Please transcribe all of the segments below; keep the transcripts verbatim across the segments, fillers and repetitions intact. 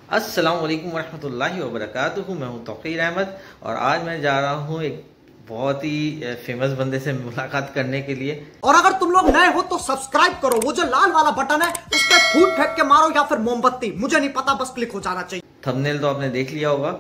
अस्सलाम वालेकुम वरहमतुल्लाहि वबरकातुहू। मैं हूँ तौक़ीर अहमद और आज मैं जा रहा हूँ एक बहुत ही फेमस बंदे से मुलाकात करने के लिए। और अगर तुम लोग नए हो तो सब्सक्राइब करो, वो जो लाल वाला बटन है उस पर फूट फेंक के मारो या फिर मोमबत्ती, मुझे नहीं पता, बस क्लिक हो जाना चाहिए। थंबनेल तो आपने देख लिया होगा।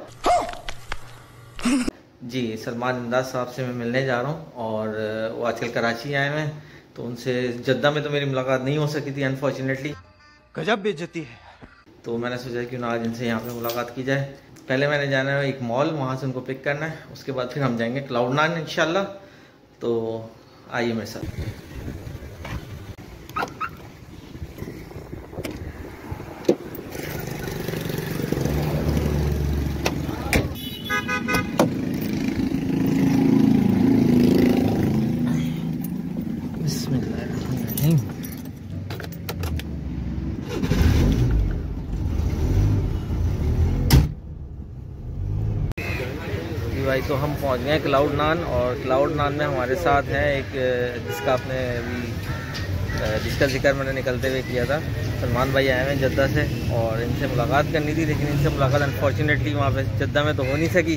जी, सलमान इमदाद साहब से मैं मिलने जा रहा हूँ और वो आजकल कराची आए हैं, तो उनसे जद्दा में तो मेरी मुलाकात नहीं हो सकी थी अनफॉर्चुनेटली। गजब बेइज्जती है। तो मैंने सोचा क्यों ना आज इनसे यहाँ पे मुलाकात की जाए। पहले मैंने जाना है एक मॉल, वहाँ से उनको पिक करना है, उसके बाद फिर हम जाएंगे क्लाउड नाइन इंशाल्लाह। तो आइए मेरे साथ। भाई तो हम पहुंच गए क्लाउड नाइन, और क्लाउड नाइन में हमारे साथ है एक जिसका आपने अभी जिसका जिक्र मैंने निकलते हुए किया था, सलमान भाई आए हैं जद्दा से, और इनसे मुलाकात करनी थी, लेकिन इनसे मुलाकात अनफॉर्चुनेटली वहाँ पे जद्दा में तो हो नहीं सकी।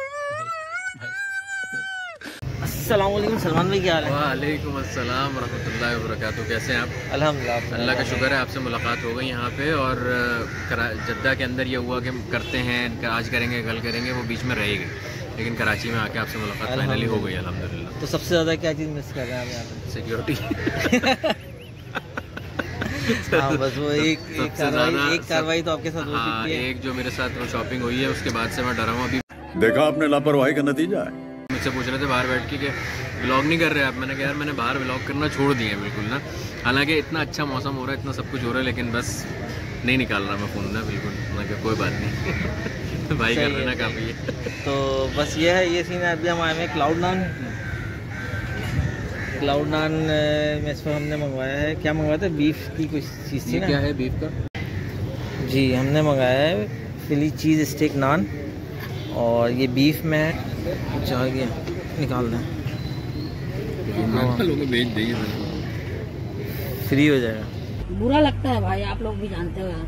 अस्सलाम वालेकुम सलमान भाई, क्या हाल है? वालेकुम अस्सलाम रहमतुल्लाहि व बरकातहू। कैसे हैं आप? अल्हम्दुलिल्लाह, अल्लाह का शुक्र है आपसे मुलाकात हो गई यहाँ पे। और जद्दा के अंदर ये हुआ कि करते हैं, आज करेंगे कल करेंगे, वो बीच में रह गई, लेकिन कराची में आके आपसे मुलाकात फाइनली हो गई अल्हम्दुलिल्लाह। तो सबसे ज़्यादा क्या चीज़ मिस कर रहे हैं आप यहाँ पे? सिक्योरिटी। हाँ, बस वो एक एक कार्रवाई एक कार्रवाई तो आपके साथ हो हाँ, चुकी है। एक जो मेरे साथ वो शॉपिंग हुई है, उसके बाद से मैं डरा हूँ अभी। देखा आपने लापरवाही का नतीजा है। मुझसे पूछ रहे थे बाहर बैठ के कि व्लॉग नहीं कर रहे आप। मैंने कहा यार मैंने बाहर व्लॉग करना छोड़ दिया है बिल्कुल ना। हालांकि इतना अच्छा मौसम हो रहा है, इतना सब कुछ हो रहा है, लेकिन बस नहीं निकाल रहा मैं फ़ोन ना बिल्कुल। मैं कहा कोई बात नहीं भाई कर लेना काफ़ी है। तो बस ये है, ये सीन है। अभी हम आए हैं क्लाउड नाइन। क्लाउड नाइन में इस पर हमने मंगवाया है, क्या मंगवाया था? बीफ की कुछ चीज़ थी ना? क्या है बीफ का? जी, हमने मंगाया है फिली चीज़ स्टेक नान, और ये बीफ में है। चाह गया निकाल दें, भेज देंगे, फ्री हो जाएगा। बुरा लगता है भाई, आप लोग भी जानते हो।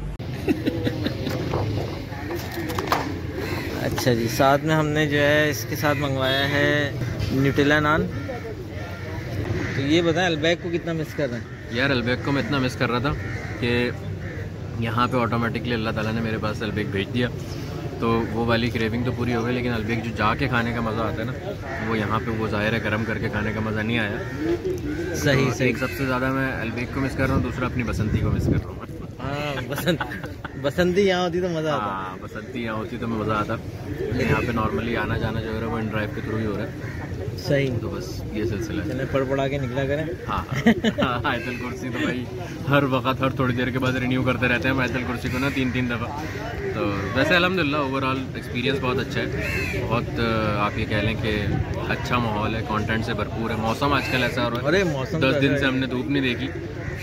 अच्छा जी, साथ में हमने जो है इसके साथ मंगवाया है न्यूटेला नान। तो ये बताएं अलबैक को कितना मिस कर रहे हैं? यार अलबैक को मैं इतना मिस कर रहा था कि यहाँ पे ऑटोमेटिकली अल्लाह ताला ने मेरे पास अलबैक भेज दिया, तो वो वाली क्रेविंग तो पूरी हो गई। लेकिन अलबैक जो जाके खाने का मज़ा आता है ना, वो यहाँ पे वो ज़ाहिर है गर्म करके खाने का मज़ा नहीं आया। सही तो सही। एक सबसे ज़्यादा मैं अलबैक को मिस कर रहा हूँ, दूसरा अपनी बसंती को मिस कर रहा हूँ। हाँ, बसंत बसंती यहाँ होती तो मज़ा आता। हाँ, बसंती यहाँ होती तो मैं मज़ा आता। लेकिन यहाँ पे नॉर्मली आना जाना जो है वो इन ड्राइव के थ्रू ही हो रहा है। सही। तो बस ये सिलसिला है। चले पढ़ पढ़ा के निकला करें। हाँ, आयतल कुर्सी तो भाई हर वक्त हर थोड़ी देर के बाद रिन्यू करते रहते हैं आयतल कुर्सी को ना, तीन तीन दफ़ा। तो वैसे अल्हम्दुलिल्लाह ओवरऑल एक्सपीरियंस बहुत अच्छा है। बहुत आप ये कह लें कि अच्छा माहौल है, कंटेंट से भरपूर है। मौसम आजकल ऐसा हो रहा है, अरे मौसम दस दिन से हमने धूप नहीं देखी।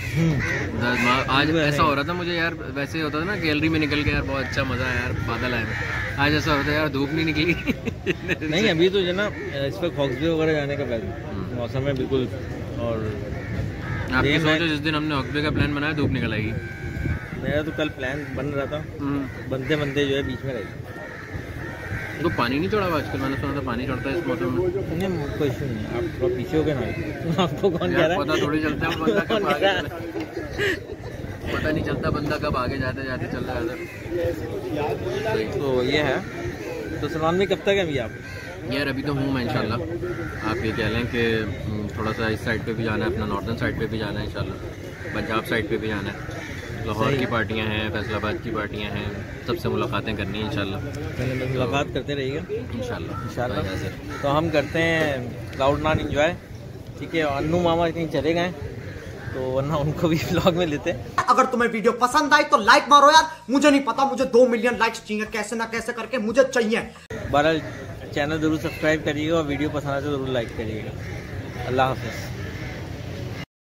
आज ऐसा हो रहा था मुझे यार, वैसे होता था ना गैलरी में निकल के यार बहुत अच्छा मज़ा है यार, बादल आए। आज ऐसा होता है यार धूप नहीं निकली। नहीं, अभी तो जो ना इस पर हॉक्सबे वगैरह जाने का प्लान मौसम है बिल्कुल। और आपकी सोचो जिस दिन हमने हॉक्सबे का प्लान बनाया धूप निकल आएगी। मेरा तो कल प्लान बन रहा था, बनते बनते जो है बीच में रह तो पानी नहीं चढ़ा आजकल। मैंने सुना था पानी चढ़ता है इस मौसम में। नहीं, कोई इशू नहीं है, आप थोड़ा पीछे हो गए ना। आपको कौन कह रहा है? पता थोड़ी चलता है बंदा कब आगे, पता नहीं चलता बंदा कब आगे जाते जाते चल रहा है। तो ये है। तो सलमान भाई कब तक है अभी आप? यार अभी तो हूँ मैं इंशाल्लाह। आप ये कह लें कि थोड़ा सा इस साइड पे भी जाना है, अपना नॉर्दर्न साइड पे भी जाना है इंशाल्लाह, पंजाब साइड पे भी जाना है, लाहौर की पार्टियां हैं, फैसलाबाद की पार्टियां हैं, सबसे मुलाकातें करनी है इंशाल्लाह। पहले मुलाकात करते रहिएगा इंशाल्लाह इंशाल्लाह। तो हम करते हैं क्लाउड नाइन एंजॉय, ठीक है। अन्नू मामा कहीं चले गए तो वरना उनको भी व्लॉग में लेते हैं। अगर तुम्हें वीडियो पसंद आई तो लाइक मारो यार, मुझे नहीं पता, मुझे दो मिलियन लाइक्स चाहिए, कैसे ना कैसे करके मुझे चाहिए। बहरहाल चैनल ज़रूर सब्सक्राइब करिएगा और वीडियो पसंद आए तो ज़रूर लाइक करिएगा। अल्लाह हाफ़िज़।